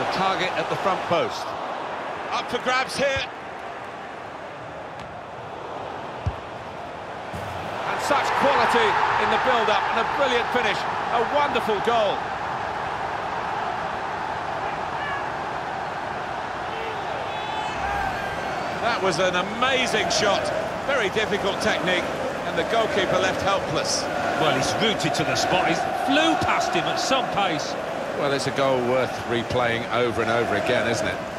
a target at the front post. Up for grabs here. And such quality in the build-up, and a brilliant finish. A wonderful goal. That was an amazing shot. Very difficult technique, and the goalkeeper left helpless. Well, he's rooted to the spot. He flew past him at some pace. Well, it's a goal worth replaying over and over again, isn't it?